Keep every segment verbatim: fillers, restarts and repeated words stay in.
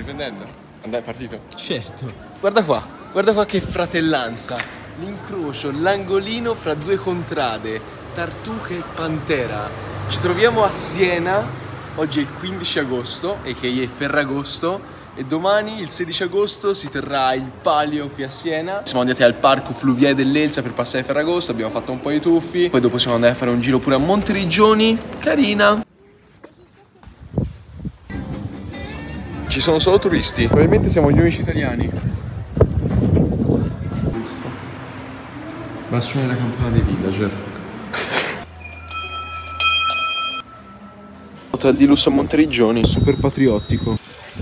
riprendendo? Andai, è partito? Certo. Guarda qua, guarda qua che fratellanza. L'incrocio, l'angolino fra due contrade, Tartuca e Pantera. Ci troviamo a Siena, oggi è il quindici agosto, e che è Ferragosto. E domani, il sedici agosto, si terrà il Palio qui a Siena. Siamo andati al parco fluviale dell'Elsa per passare Ferragosto, abbiamo fatto un po' di tuffi. Poi dopo siamo andati a fare un giro pure a Monteriggioni. Carina. Ci sono solo turisti. Probabilmente siamo gli unici italiani. Va a suonare la campana di Villager. Hotel di lusso a Monteriggioni, super patriottico.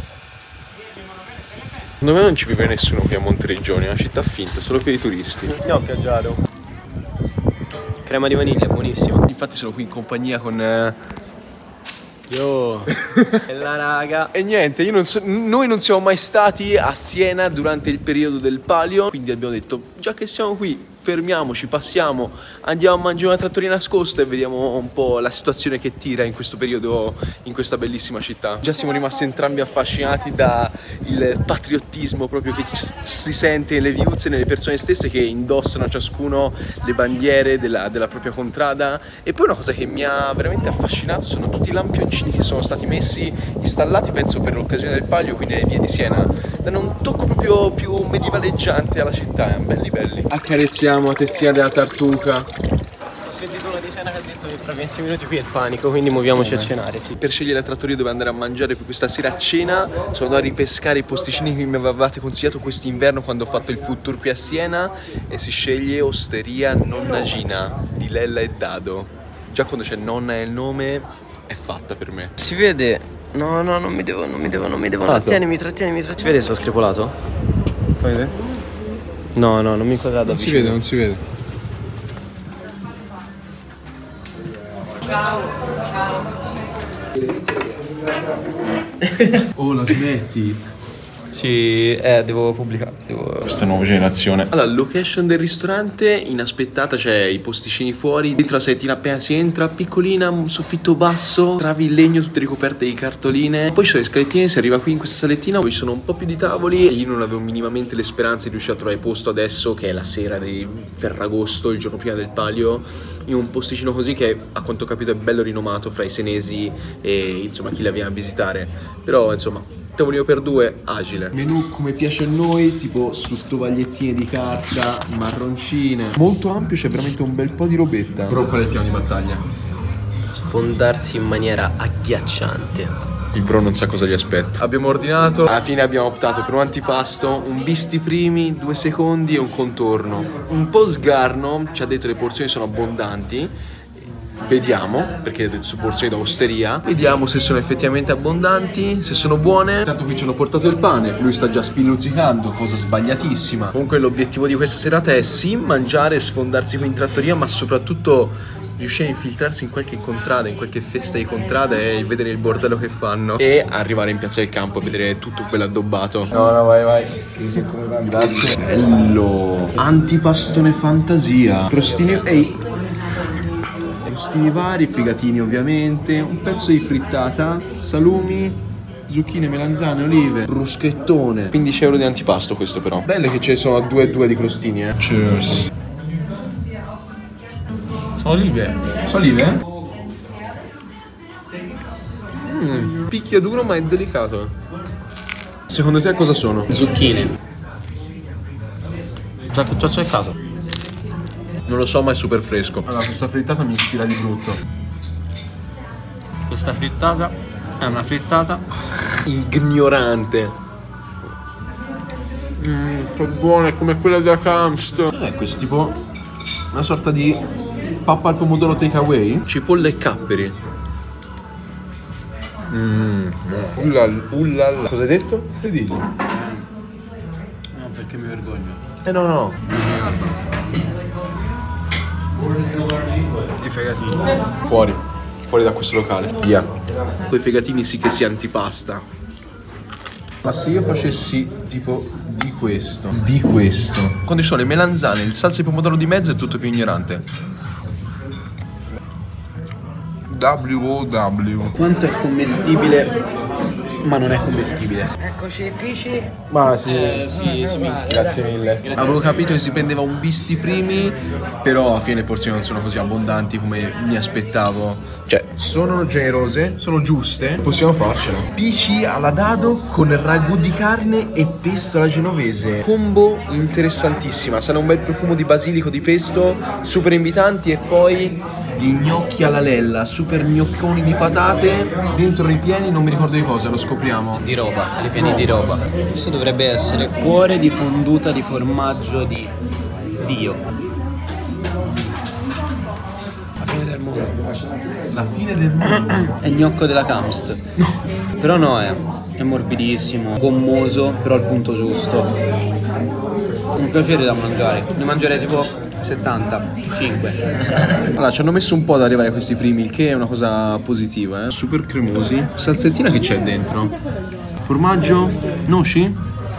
Secondo me non ci vive nessuno qui a Monteriggioni, è una città finta, solo per i turisti. Andiamo a Piaggiaro. Crema di vaniglia, buonissimo. Infatti sono qui in compagnia con... Eh... Yo. E la raga. E niente, io non so, noi non siamo mai stati a Siena durante il periodo del Palio, quindi abbiamo detto, già che siamo qui, fermiamoci, passiamo, andiamo a mangiare una trattoria nascosta e vediamo un po' la situazione che tira in questo periodo, in questa bellissima città. Già siamo rimasti entrambi affascinati dal patriottismo proprio che ci, ci si sente nelle viuzze, nelle persone stesse che indossano ciascuno le bandiere della, della propria contrada. E poi una cosa che mi ha veramente affascinato sono tutti i lampioncini che sono stati messi, installati penso per l'occasione del Palio qui nelle vie di Siena. Danno un tocco proprio più medievaleggiante alla città, belli belli. Accarezziamo la testina della Tartuca. Ho sentito una di Siena che ha detto che fra venti minuti qui è il panico, quindi muoviamoci oh, a cenare, sì. Per scegliere la trattoria dove andare a mangiare per questa sera a cena, sono andato a ripescare i posticini che mi avevate consigliato quest'inverno quando ho fatto il food tour qui a Siena, e si sceglie Osteria Nonna Gina di Lella e Dado. Già quando c'è nonna e il nome è fatta per me. Si vede. No, no, non mi devo, non mi devo, non mi devo. Trattienimi, trattienimi, trattienimi. Si vede sto screpolato? Fai vedere? No, no, non mi inquadrato da Non si vede, non si vede. Ciao, ciao. Oh, la smetti? Sì, eh, devo pubblicare. Devo... Questa nuova generazione. Allora, location del ristorante inaspettata, c'è i posticini fuori. Dentro la salettina appena si entra, piccolina, un soffitto basso, travi in legno tutte ricoperte di cartoline. Poi ci sono le scalettine, si arriva qui in questa salettina, poi ci sono un po' più di tavoli. E io non avevo minimamente le speranze di riuscire a trovare posto adesso, che è la sera di Ferragosto, il giorno prima del Palio, in un posticino così che a quanto ho capito è bello rinomato fra i senesi e insomma chi la viene a visitare. Però insomma, tavolino per due, agile. Menù come piace a noi, tipo sottovagliettine di carta, marroncine. Molto ampio, c'è veramente un bel po' di robetta. Però qual è il piano di battaglia? Sfondarsi in maniera agghiacciante. Il bro non sa cosa gli aspetta. Abbiamo ordinato, alla fine abbiamo optato per un antipasto, un visti primi, due secondi e un contorno. Un po' sgarno, ci ha detto le porzioni sono abbondanti. Vediamo, perché ha detto su porzioni da osteria. Vediamo se sono effettivamente abbondanti, se sono buone. Tanto qui ci hanno portato il pane, lui sta già spilluzzicando, cosa sbagliatissima. Comunque l'obiettivo di questa serata è sì mangiare e sfondarsi qui in trattoria, ma soprattutto riuscire a infiltrarsi in qualche contrada, in qualche festa di contrada e vedere il bordello che fanno. E arrivare in Piazza del Campo a vedere tutto quello addobbato. No, no, vai, vai. Grazie. Bello. Antipastone fantasia. Crostini, ehi. Crostini vari, figatini ovviamente, un pezzo di frittata, salumi, zucchine, melanzane, olive, bruschettone. quindici euro di antipasto questo però. Bello che ce ne sono a due e due di crostini, eh. Cheers. Sono olive. Sono olive? Mmm, picchia duro ma è delicato. Secondo te cosa sono? Zucchine. Già che ci ho cercato. Non lo so, ma è super fresco. Allora, questa frittata mi ispira di brutto. Questa frittata è una frittata ignorante. Mmm, che buona, è come quella della Kamst. È questo tipo una sorta di pappa al pomodoro takeaway. Cipolla e capperi. Mmm, ullala, ullala. Cosa hai detto? Ridigli. No, perché mi vergogno. Eh no, no. I fegatini. Fuori, fuori da questo locale. Via. Quei fegatini sì che si antipasta. Ma se io facessi tipo di questo, di questo. Quando ci sono le melanzane, il salsa di pomodoro di mezzo è tutto più ignorante. W O W. Quanto è commestibile ma non è commestibile. Eccoci, Pici. Ma sì, Eh, sì, sì, sì. grazie mille. Avevo capito che si prendeva un bisti primi, però alla fine le porzioni non sono così abbondanti come mi aspettavo. Cioè, sono generose, sono giuste, possiamo farcela. Pici alla dado con ragù di carne e pesto alla genovese. Combo interessantissima, sarà un bel profumo di basilico, di pesto, super invitanti, e poi gli gnocchi alla lella, super gnocconi di patate, dentro ripieni non mi ricordo di cosa, lo scopriamo. Di roba, ripieni di roba. Questo dovrebbe essere cuore di fonduta di formaggio di Dio. La fine del mondo. La fine del mondo. È il gnocco della Kamst. Però no, è, è morbidissimo, gommoso, però al punto giusto. Un piacere da mangiare. Ne mangerei tipo settantacinque. Allora, ci hanno messo un po' ad arrivare a questi primi, il che è una cosa positiva, eh. Super cremosi. Salsettina che c'è dentro? Formaggio? Noci?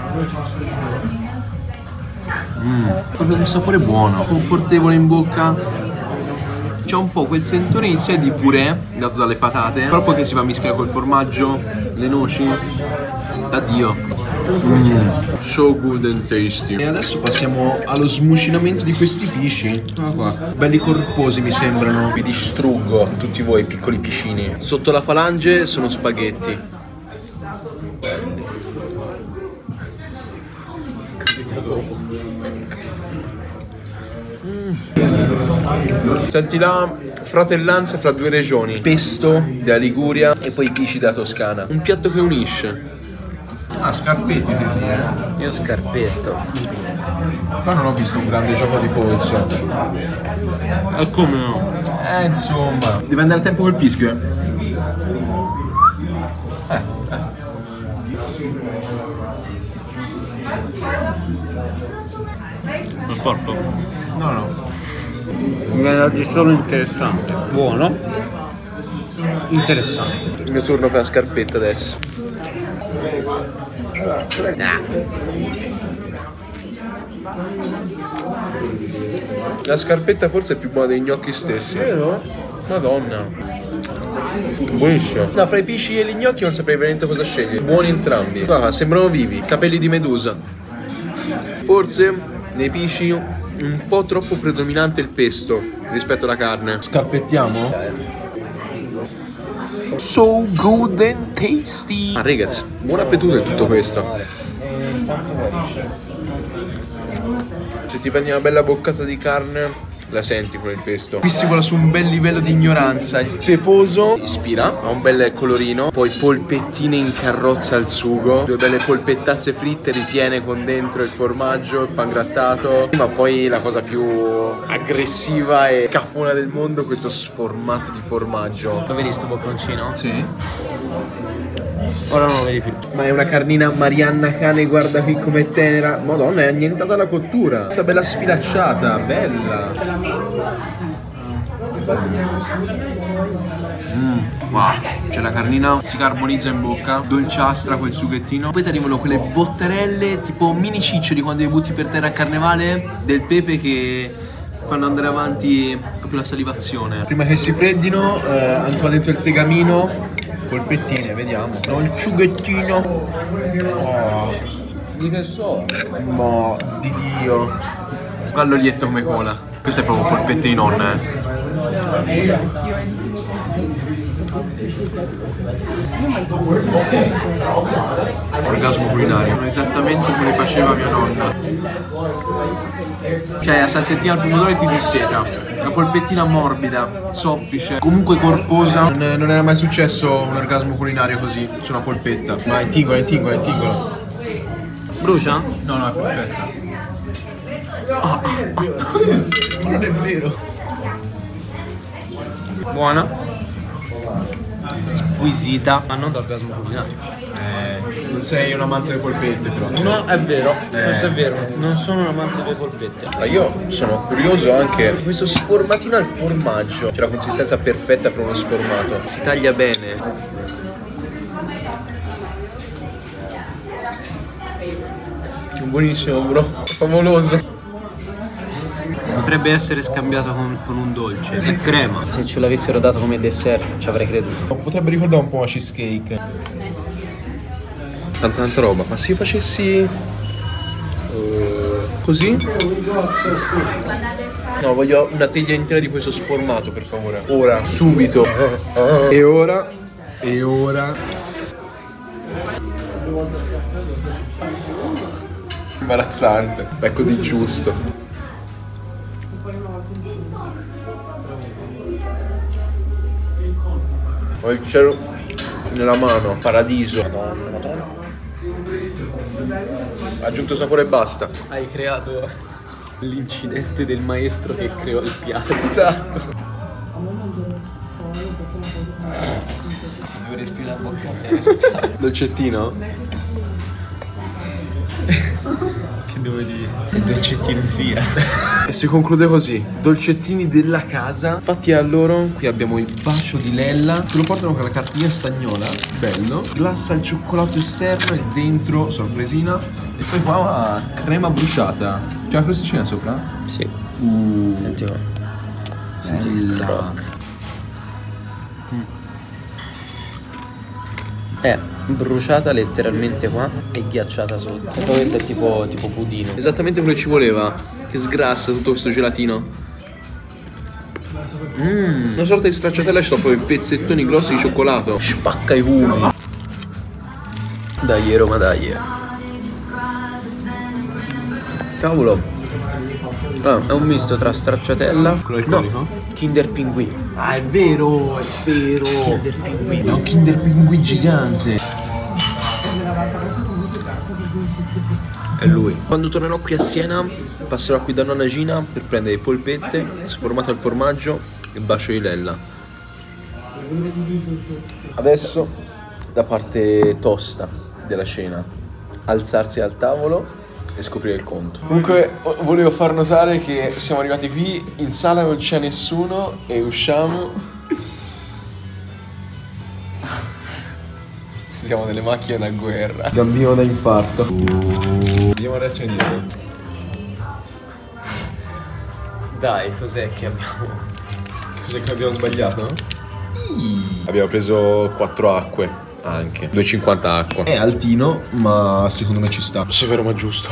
Mmm, proprio un sapore buono, confortevole in bocca. C'è un po' quel sentore iniziale di purè dato dalle patate, però poi che si va a mischiare col formaggio, le noci. Addio. Mm, so good and tasty. E adesso passiamo allo smucinamento di questi pisci. Ah, qua. Belli corposi mi sembrano. Vi distruggo tutti voi piccoli piscini. Sotto la falange sono spaghetti. Mm. Senti la fratellanza fra due regioni. Pesto della Liguria e poi pisci della Toscana. Un piatto che unisce. Ah, scarpetti per dire. Io scarpetto. Però non ho visto un grande gioco di polso. E come no? Eh, insomma. Deve andare a tempo col fischio, eh. Eh, eh. È sporco? No, no. Mi viene da dire solo interessante. Buono. Interessante. Il mio turno per la scarpetta adesso. La scarpetta forse è più buona dei gnocchi stessi. Vero? Madonna. Buonissimo. No, fra i pisci e gli gnocchi non saprei veramente cosa scegliere. Buoni entrambi. Ah, sembrano vivi. Capelli di medusa. Forse nei pisci un po' troppo predominante il pesto rispetto alla carne. Scarpettiamo? So good and tasty. Ah, ragazzi, buon appetito in tutto questo. Se ti prendi una bella boccata di carne, la senti con il pesto. Pissicola su un bel livello di ignoranza. Il peposo ispira, ha un bel colorino. Poi polpettine in carrozza al sugo. Due belle polpettazze fritte ripiene con dentro il formaggio, il pangrattato. Ma poi la cosa più aggressiva e cafona del mondo, questo sformato di formaggio. Lo vedi sto bocconcino? Sì. Ora non lo vedi più. Ma è una carnina Marianna Cane, guarda qui com'è tenera. Madonna, è annientata la cottura. Tutta bella sfilacciata, bella. Mm, wow. Cioè la carnina si carbonizza in bocca, dolciastra quel sughettino. Poi ti arrivano quelle bottarelle tipo mini ciccioli quando li butti per terra a carnevale, del pepe che fanno andare avanti proprio la salivazione. Prima che si freddino, eh, ancora dentro il tegamino. Polpettine, vediamo. No, il ciughettino. Oh. Di che so? Ma di Dio. Guarda l'olietto come cola. Questo è proprio polpette di nonna, eh. Orgasmo culinario. Esattamente come faceva mia nonna. Cioè la salsettina al pomodoro ti disseta. La polpettina morbida, soffice, comunque corposa. Non, non era mai successo un orgasmo culinario così su una polpetta. Ma è tingola, è tingola, è tingola. Brucia? No, no, è perfetta. Ah, ah, ah. Non è vero. Buona. Squisita, ma non d'orgasmo culinario. Eh, non sei un amante delle polpette, però. No, è vero, eh. questo è vero. Non sono un amante delle polpette. Ma io sono curioso anche di questo sformatino al formaggio. C'è la consistenza perfetta per uno sformato. Si taglia bene. Buonissimo, bro. Favoloso. Potrebbe essere scambiato con, con un dolce. È crema. Se ce l'avessero dato come dessert ci avrei creduto. Potrebbe ricordare un po' una cheesecake. tanta tanta roba. Ma se io facessi uh, così? No, voglio una teglia intera di questo sformato, per favore. Ora, subito. E ora. E ora. Imbarazzante. Beh, è così giusto. Ho il cielo nella mano, paradiso. Madonna, madonna. Aggiunto sapore e basta. Hai creato l'incidente del maestro che creò il piatto. Esatto. Si deve respirare a bocca aperta. Dolcettino? Che devo dire? Che dolcettino sia. E si conclude così. Dolcettini della casa. Infatti a loro qui abbiamo il bacio di Lella. Se lo portano con la cartina stagnola. Bello. Glassa al cioccolato esterno e dentro sorpresina. E poi qua una crema bruciata. C'è la crosticina sopra? Sì. Uh, Senti qua. Senti il croc. Mm. È bruciata letteralmente qua e ghiacciata sotto. E poi questo è tipo, tipo budino. Esattamente quello che ci voleva. Che sgrassa tutto questo gelatino. Mmm. Una sorta di stracciatella, ci sono proprio pezzettoni grossi di cioccolato. Spacca i culi. Dai Roma, dai. Cavolo. Ah, è un misto tra stracciatella. Quello alcolico? No, Kinder Pinguì. Ah, è vero, è vero. Kinder Pinguì. È un Kinder Pinguì gigante. È lui. Quando tornerò qui a Siena passerò qui da nonna Gina per prendere polpette, sformato al formaggio e bacio di Lella. Adesso la parte tosta della cena. Alzarsi al tavolo e scoprire il conto. Comunque volevo far notare che siamo arrivati qui, in sala non c'è nessuno e usciamo. Siamo delle macchine da guerra. Gambino da infarto. Vediamo la reazione di te. Dai, cos'è che abbiamo? Cos'è che abbiamo sbagliato? Abbiamo preso quattro acque. Anche due e cinquanta acqua. È altino, ma secondo me ci sta. Severo ma giusto.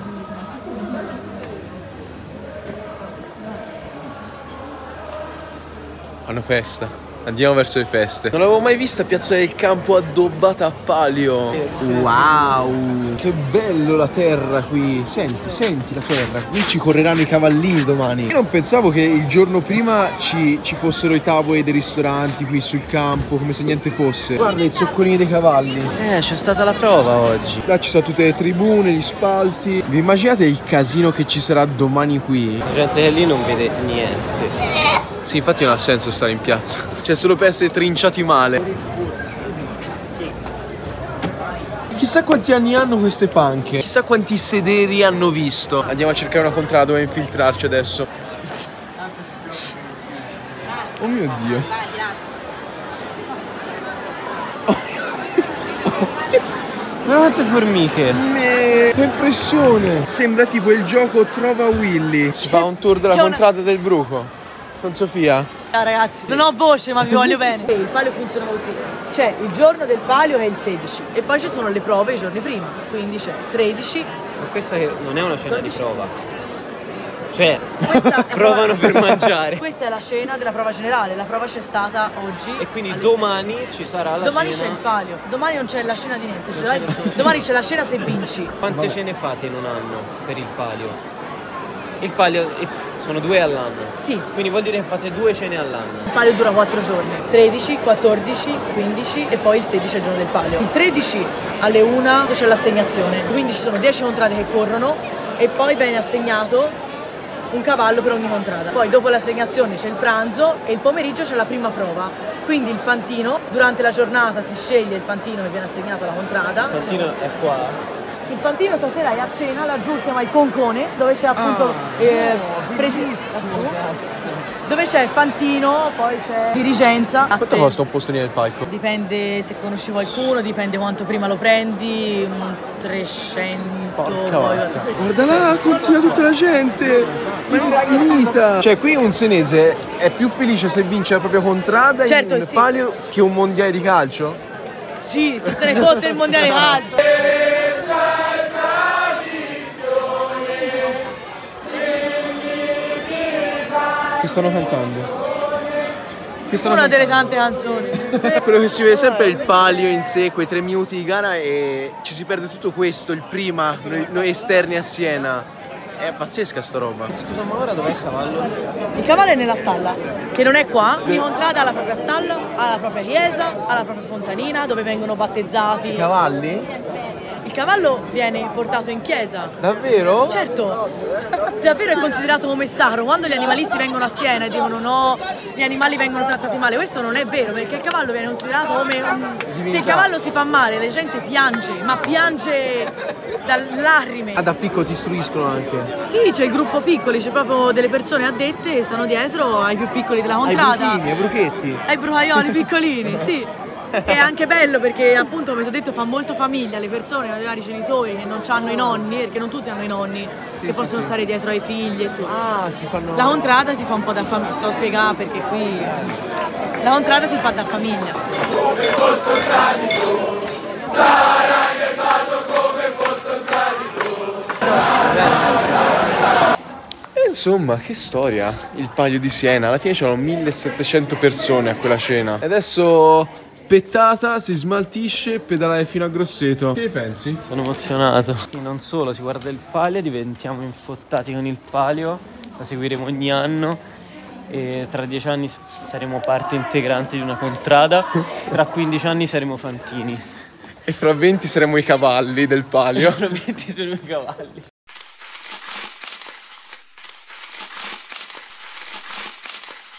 Hanno festa. Andiamo verso le feste. Non l'avevo mai vista Piazza del Campo addobbata a palio. Wow, che bello la terra qui. Senti, senti la terra. Qui ci correranno i cavallini domani. Io non pensavo che il giorno prima ci, ci fossero i tavoli dei ristoranti qui sul campo, come se niente fosse. Guarda i zoccolini dei cavalli. Eh, c'è stata la prova oggi. Là ci sono tutte le tribune, gli spalti. Vi immaginate il casino che ci sarà domani qui? La gente che lì non vede niente. Sì, infatti non ha senso stare in piazza. Cioè solo per essere trinciati male. Chissà quanti anni hanno queste panche. Chissà quanti sederi hanno visto. Andiamo a cercare una contrada dove infiltrarci adesso. Oh mio Dio. Quante formiche. Me... Che impressione. Sembra tipo il gioco Trova Willy. Si fa un tour della contrada del bruco con Sofia. Ah, ragazzi, non ho voce ma vi voglio bene. Il palio funziona così. C'è il giorno del palio che è il sedici e poi ci sono le prove i giorni prima. Quindi c'è tredici. Ma questa che non è una cena quattordici. di prova. Cioè, Questa provano per mangiare. Questa è la cena della prova generale. La prova c'è stata oggi. E quindi alle domani sei. ci sarà la Domani cena. c'è il palio. Domani non c'è la cena di niente. Non C'è c'è la... nessuno. Domani c'è la cena se vinci. Quante Vabbè. cene fate in un anno per il palio? Il palio sono due all'anno. Sì. Quindi vuol dire che fate due cene all'anno. Il palio dura quattro giorni, tredici, quattordici, quindici e poi il sedici è il giorno del palio. Il tredici alle una c'è l'assegnazione, quindi ci sono dieci contrade che corrono e poi viene assegnato un cavallo per ogni contrada. Poi dopo l'assegnazione c'è il pranzo e il pomeriggio c'è la prima prova. Quindi il fantino, durante la giornata si sceglie il fantino che viene assegnato alla contrada. Il fantino è qua. Il fantino stasera è a cena, laggiù siamo al Concone, dove c'è appunto Ah, eh, no, presi- Bellissimo, cazzo. dove c'è il fantino, poi c'è dirigenza. Quanto Azze- costa un postone del palco? Dipende se conosci qualcuno, dipende quanto prima lo prendi, un trecento. Porca poi- vacca. Guarda là, continua tutta la gente. Ma è infinita. Cioè qui un senese è più felice se vince la propria contrada Certo in che sì. palio che un mondiale di calcio? Sì, chi se ne fotte il mondiale calcio. Che stanno cantando? Che stanno Una delle cantando? tante canzoni. Quello che si vede sempre è il palio in sé, quei tre minuti di gara e ci si perde tutto questo, il prima, noi, noi esterni a Siena. È pazzesca sta roba. Scusa, ma ora dov'è il cavallo? Il cavallo è nella stalla, che non è qua. Ogni contrada ha la propria stalla, ha la propria chiesa, ha la propria fontanina dove vengono battezzati. Cavalli? Il cavallo viene portato in chiesa. Davvero? Certo, davvero è considerato come sacro. Quando gli animalisti vengono a Siena e dicono no, gli animali vengono trattati male, questo non è vero, perché il cavallo viene considerato come un... Se il cavallo si fa male, la gente piange, ma piange da lacrime. Ah, da piccolo ti istruiscono anche. Sì, c'è il gruppo piccoli, c'è proprio delle persone addette che stanno dietro ai più piccoli della Ai contrada. bruchini, ai bruchetti. Ai brucaioli piccolini, sì. È anche bello perché appunto come ti ho detto fa molto famiglia, le persone, magari i genitori che non hanno i nonni, perché non tutti hanno i nonni Sì, che sì, possono sì. stare dietro ai figli e tutto. Ah, si fanno... La contrada ti fa un po' da famiglia, sto a spiegare perché qui la contrada ti fa da famiglia. E insomma, che storia. Il Palio di Siena. Alla fine c'erano millesettecento persone a quella cena. E adesso pettata, si smaltisce e pedalare fino a Grosseto. Che ne pensi? Sono emozionato. Sì, non solo, si guarda il palio, diventiamo infottati con il palio, la seguiremo ogni anno e tra dieci anni saremo parte integrante di una contrada, tra quindici anni saremo fantini. E fra venti saremo i cavalli del palio. Tra venti sono i cavalli.